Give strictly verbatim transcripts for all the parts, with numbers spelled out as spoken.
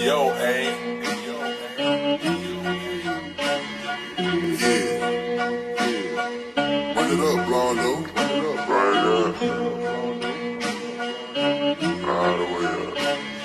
Yo, A. Run it up, Blondo. Run it up, right up. All the way up.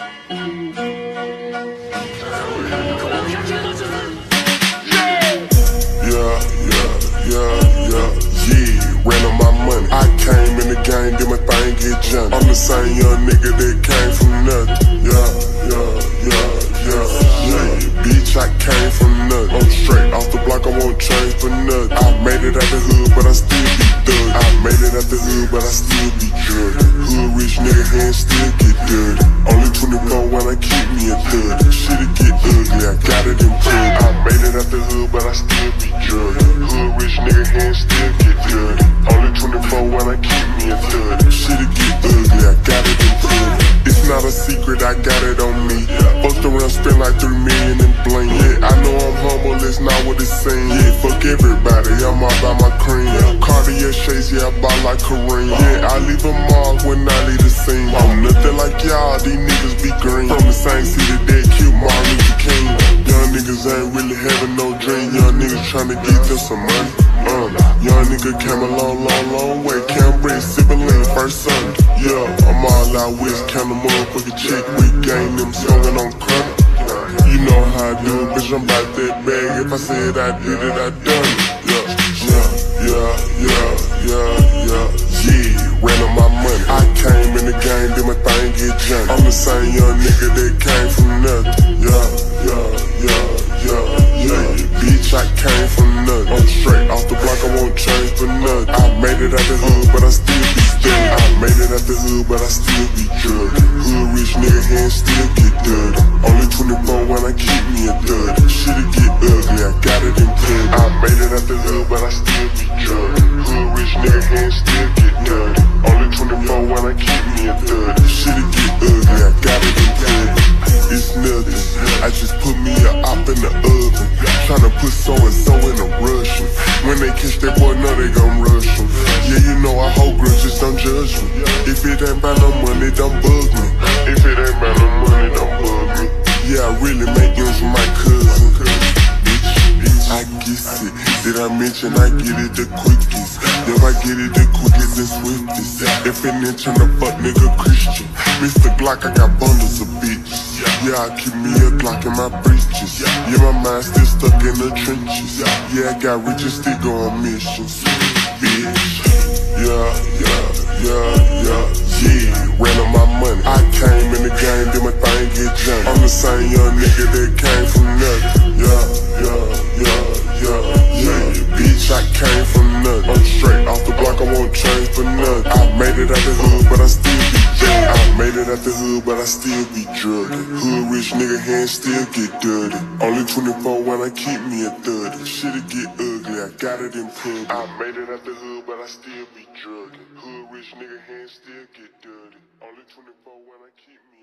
Yeah, yeah, yeah, yeah, yeah. Ran on my money. I came in the game, did my thing, get jumped. I'm the same young nigga that came from nothing. Yeah, yeah, yeah, yeah, yeah. Bitch, I came from nothing. I'm straight off the block, I won't change for nothing. I made it out the hood, but I still be thug. I made it out the hood, but I still be drug. Hood rich nigga hands still get dirty. Only twenty-four when I keep me a thug. Shit'll get ugly, I got it in plug. I made it out the hood, but I still be drug. Hood rich nigga hands still get dirty. Only twenty-four when I keep me a thug. Shit'll get ugly, I got it in plug. It's not a secret, I got it on me. Fucked around, spent like three million in bling. Yeah, I know I'm humble, it's not what it seems. Yeah, fuck everybody, I'm all about my cream. Cartier shades, yeah, I buy like Kareem. Yeah, I leave a mark when I leave the scene. I'm nothing like y'all, these niggas be green. From the same city that killed Martin Luther King. Young niggas ain't really having no dream. Young niggas tryna get them some money. Uh, young nigga came a long, long, long way. Cambridge, sippin' lean, first Sunday. Yeah, I'm all out west, count a motherfucking check. We gang them swingin' on credit. You know how I do it, bitch, I'm about that bag. If I said I did it, I done it. Yeah, yeah, yeah, yeah, yeah, yeah, yeah. Ran on my money. I came in the game, did my thing, get jumped. I'm the same young nigga that came from nothing. Yeah, yeah, yeah, yeah, yeah. Bitch, I came from nothing. I'm straight off the block, I won't change for nothing. I made it out the hood, but I still be stuck. I made it out the hood, but I still be drug. Hood rich nigga hands still get dirty. Only twenty-four when I keep me a thug. Shit'll get ugly, I got it in plug. I made it out the hood, but I still be drug. Hood rich nigga hands still get dirty. Only twenty-four when I keep me a thug. Shit'll get ugly, I got it in plug. It's nothing, I just put me a op in the oven. Tryna put so-and-so in a rush. When they catch that boy, know they gon' rush him. Yeah, you know I hold grudges, don't judge me. If it ain't about no money, don't bug me. If it ain't about no money, don't bug me. Yeah, I really make ends with my cousin. Bitch, bitch, I get it. Did I mention I get it the quickest? Yeah, I get it the quickest and swiftest. If an inch on the fuck nigga Christian. Mister Glock, I got bundles of bitches. Yeah, I keep me a Glock in my breeches. Yeah, my mind still stuck in the trenches. Yeah, I got rich and still go on missions. Bitch, yeah, yeah, yeah, yeah, yeah. Ran on my money. I came in the game, did my thing, get jumped. I'm the same young nigga that came from nothing. Yeah, yeah, yeah, yeah, yeah. Bitch, I came from nothing. I'm straight off the block, I won't change for nothing. I made it out the hood, but I still be drugged. I made it out the hood, but I still be drugged. Hood rich nigga hands still get dirty. Only twenty-four when I keep me a thirty. Shit'll get ugly, I got it in plug. I made it out the hood, but I still be drugged. Hood rich nigga hands still get dirty. Only twenty-four when I keep me